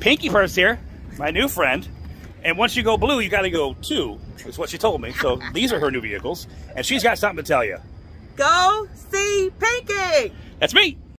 Pinky Purse here, my new friend. And once you go blue, you got to go 2, is what she told me. So these are her new vehicles, and she's got something to tell you. Go see Pinky! That's me.